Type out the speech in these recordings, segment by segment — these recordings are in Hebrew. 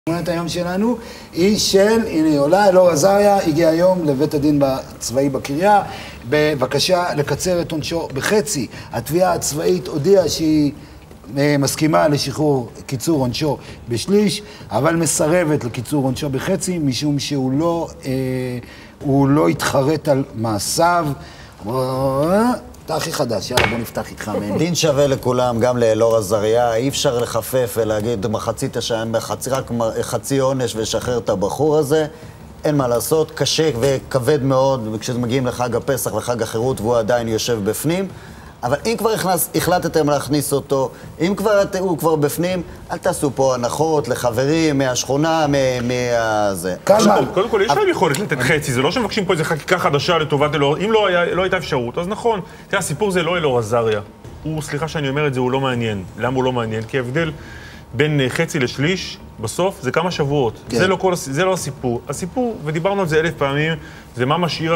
תמונת היום שלנו היא של, הנה עולה, אלאור עזריה, הגיע היום לבית הדין הצבאי בקריה, בבקשה לקצר את עונשו בחצי. התביעה הצבאית הודיעה שהיא מסכימה לשחרור קיצור עונשו בשליש, אבל מסרבת לקיצור עונשו בחצי, משום שהוא לא התחרט על מעשיו. אתה הכי חדש, יאללה בוא נפתח איתך מהם. דין שווה לכולם, גם לאלאור עזריה, אי אפשר לחפף ולהגיד רק חצי עונש ולשחרר את הבחור הזה. אין מה לעשות, קשה וכבד מאוד כשמגיעים לחג הפסח וחג החירות והוא עדיין יושב בפנים. אבל אם כבר החלטתם להכניס אותו, אם הוא כבר בפנים, אל תעשו פה הנחות לחברים מהשכונה, מהזה. קודם כל, יש להם יכולת לתת חצי, זה לא שמבקשים פה איזו חקיקה חדשה לטובת אלאור, אם לא הייתה אפשרות, אז נכון. תראה, הסיפור זה לא אלאור עזריה. סליחה שאני אומר את זה, הוא לא מעניין. למה הוא לא מעניין? כי ההבדל בין חצי לשליש, בסוף, זה כמה שבועות. זה לא הסיפור. הסיפור, ודיברנו על זה 1000 פעמים, זה מה משאיר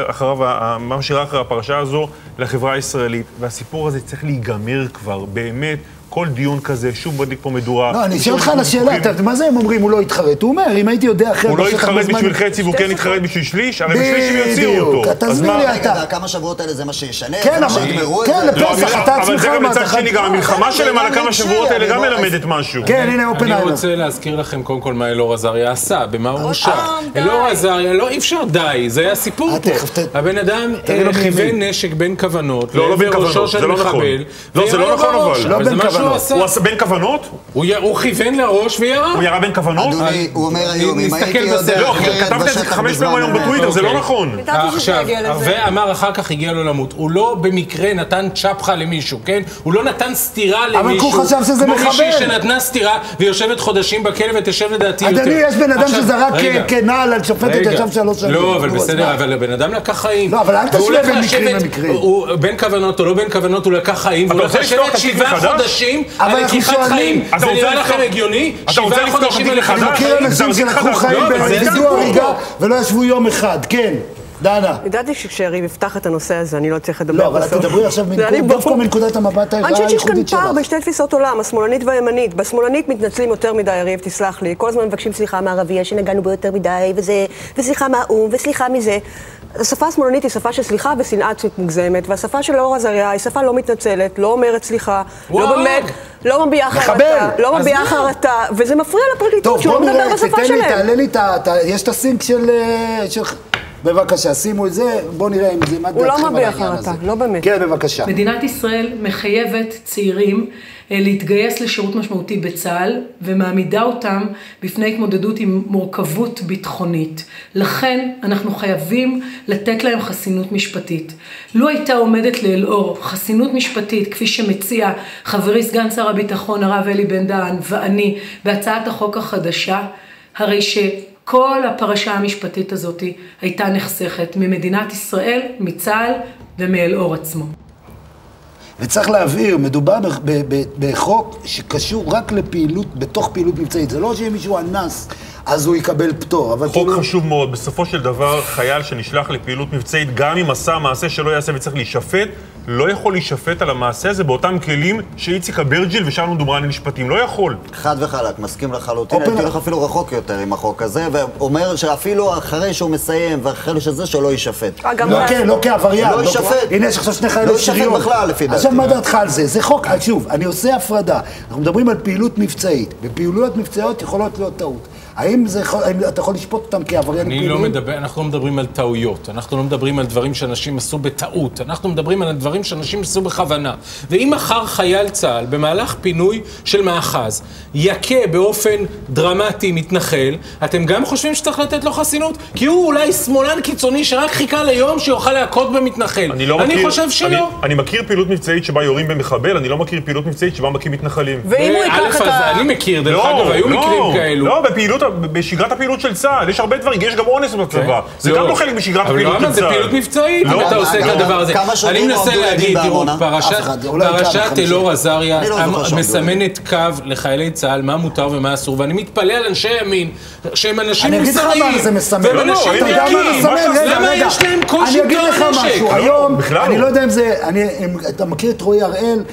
אחרי הפרשה הזו לחברה הישראלית. והסיפור הזה צריך להיגמר כבר, באמת. כל דיון כזה, שוב מדליק פה מדורה. לא, אני אשאל אותך על השאלה, מה זה הם אומרים, הוא לא התחרט? הוא אומר, אם הייתי יודע אחרי... הוא לא התחרט בשביל חצי והוא כן התחרט בשביל שליש, הרי בשליש הם יוציאו אותו. תסביר לי אתה. כמה שבועות האלה זה מה שישנה? כן, לפסח, אתה עצמך... אבל זה גם מצד שני, גם המלחמה שלהם על הכמה שבועות האלה גם מלמדת משהו. כן, הנה אופן אני רוצה להזכיר לכם קודם כל מה אלאור עזריה עשה, במה הוא הורשע. אלאור עזריה, לא, אי אפשר די, זה היה סיפור פה. הבן אדם כיוון נשק בין כוונות, לראשו של מחבל. לא, זה לא נכון אבל. כוונות? הוא כיוון לראש וירה. הוא ירה בין כוונות? אדוני, הוא אומר היום, אם הייתי יודע... לא, כתבת את זה 5 פעמים היום בטוויטר, זה לא נכון. עכשיו, ואמר אחר כך הגיע לו למות. הוא לא במקרה נתן צ'פחה למישהו, כן? הוא לא נתן סטירה למישהו. אבל הוא חשב שזה מחבל. כמו מישהי שנתנה סטירה ויושבת חודשים בכלא ותשב לדעתי יותר. אדוני, יש בן אדם שזרק כנעל על שופטת ישב 3 שנים. לא, אבל בסדר, אבל הבן אדם לקח חיים. לא, אבל אל תשווה בין מקרים למקרים. בין כוונות או לא בין כוונות הוא לקח חיים. והוא הולך לשבת 7 חודשים על לקיחת חיים. זה נראה לכם הגיוני? 7 חודשים על לקיחת חיים? אני מכיר אנשים שלקחו חיים בווידוא הריגה ולא ישבו יום אחד. כן, דנה. ידעתי שכשיריב יפתח את הנושא הזה, אני לא צריך לדבר בסוף. לא, אבל את תדברי עכשיו דווקא מנקודת המבט הייחודית שלך. אני חושבת שיש כאן פער בשתי תפיסות עולם, השמאלנית והימנית. בשמאלנית מתנצלים יותר מדי, יריב, תסלח לי. כל הזמן מבקשים סליחה מהערבייה שנגענו בו יותר מדי, וסליחה מהאום, וסליחה מזה. השפה השמאלנית היא שפה של סליחה ושנאה עצמית מוגזמת, והשפה של אלאור עזריה היא שפה לא מתנצלת, לא אומרת סליחה, לא באמת, לא מביעה חרטה, וזה מפריע לפרקליטות שהוא לא מדבר בשפה שלהם. תעלה לי יש את הסינק של... בבקשה, שימו את זה, בואו נראה אם זה מה דעתכם על העניין הזה. לא באמת. כן, בבקשה. מדינת ישראל מחייבת צעירים להתגייס לשירות משמעותי בצה"ל, ומעמידה אותם בפני התמודדות עם מורכבות ביטחונית. לכן אנחנו חייבים לתת להם חסינות משפטית. לו הייתה עומדת לאלאור חסינות משפטית, כפי שמציע חברי סגן שר הביטחון הרב אלי בן דהן ואני בהצעת החוק החדשה, הרי כל הפרשה המשפטית הזאת הייתה נחסכת ממדינת ישראל, מצה"ל ומאלאור עצמו. וצריך להבהיר, מדובר בחוק שקשור רק לפעילות, בתוך פעילות מבצעית. זה לא שאם מישהו אנס, אז הוא יקבל פטור. חוק חשוב מאוד. בסופו של דבר, חייל שנשלח לפעילות מבצעית, גם אם עשה מעשה שלא יעשה וצריך להישפט, לא יכול להישפט על המעשה הזה באותם כלים שאיציק אברג'יל ושלום דומרני משפטים. לא יכול. חד וחלק, מסכים לחלוטין. הייתי הולך אפילו רחוק יותר עם החוק הזה, ואומר שאפילו אחרי שהוא מסיים ואחרי שזה שלא יישפט. לא כעבריין. לא יישפט. הנה יש עכשיו 2 חיילי שריון. לא יישפט בכלל לפי דעתי. עכשיו מה דעתך על זה? זה חוק, שוב, אני עושה הפרדה. אנחנו מדברים על פעילות מבצעית. בפעילויות מבצעיות יכולות להיות טעות. האם אתה יכול לשפוט אותם כעבריינים פעילים? אנחנו לא מדברים על טעויות, אנחנו לא מדברים על דברים שאנשים עשו בטעות, אנחנו מדברים על דברים שאנשים עשו בכוונה. ואם מחר חייל צה"ל במהלך פינוי של מאחז יכה באופן דרמטי מתנחל, אתם גם חושבים שצריך לתת לו חסינות? כי הוא אולי שמאלן קיצוני שרק חיכה ליום שיוכל להכות במתנחל. אני חושב שלא. אני מכיר פעילות מבצעית שבה יורים במחבל, אני לא מכיר פעילות מבצעית שבה מכים מתנחלים. ואם הוא ייקח את ה... אני מכיר, דרך אגב, היו מקרים כאלו. לא, בפעילות בשגרת הפעילות של צה"ל. יש הרבה דברים, יש גם אונס בצבא. זה גם לא חלק משגרת הפעילות של צה"ל. אבל זה פעילות מבצעית, אם אתה עושה את הדבר הזה. אני מנסה להגיד, תראו, פרשת אלאור עזריה מסמנת קו לחיילי צה"ל, מה מותר ומה אסור, ואני מתפלא על אנשי ימין, שהם אנשים מוסריים, והם אנשים ערכיים. למה יש להם קושי עם הנשק? היום, אני לא יודע אם זה, אתה מכיר את רועי הראל,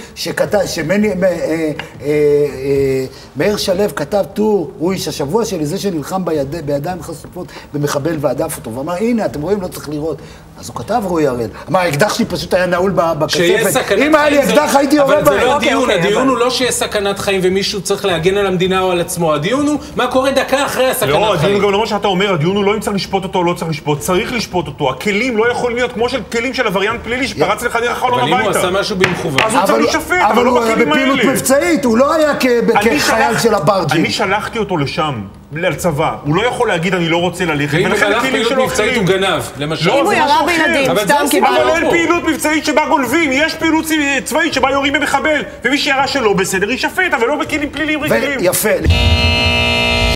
מאיר שלו כתב טור, הוא איש השבוע שלי, זה שנלחם בידיים חשופות במחבל והדף אותו, ואמר, הנה, אתם רואים, לא צריך לראות. אז הוא כתב רועי הראל. אמר, האקדח שלי פשוט היה נעול בכספת. אם היה לי אקדח, הייתי יורה בהם. אבל זה לא הדיון, הדיון הוא לא שיש סכנת חיים ומישהו צריך להגן על המדינה או על עצמו. הדיון הוא מה קורה דקה אחרי הסכנת חיים. לא, הדיון גם לא מה שאתה אומר, הדיון הוא לא אם צריך לשפוט אותו או לא צריך לשפוט, צריך לשפוט אותו. הכלים לא יכולים להיות כמו של כלים של עבריין פלילי שפרץ לך דרך החלון הביתה. אבל אם הוא עשה משהו במכוון. אז הוא צריך להישפט, אבל לא בכלים האלה. בפעילות מבצעית, הוא לא היה כחייל של הברג'י. אני שלחתי אותו לשם, לצבא. הוא לא יכול להגיד אני לא רוצה ללכת, ולכן הכלים שלו מבצעית הוא גנב, למשל. אם הוא ירה בילדים, סתם קיבלנו פה. אבל אין פעילות מבצעית שבה גולבים, יש פעילות צבאית שבה יורים במחבל, ומי שירה שלא בסדר יישפט, אבל לא בכלים פליליים רגילים. יפה.